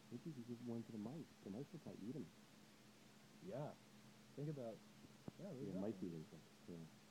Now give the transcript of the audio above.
Maybe you could give one to the mice. The mice will probably eat them. Yeah. Think about... Yeah, Yeah, mice eat insects. Yeah.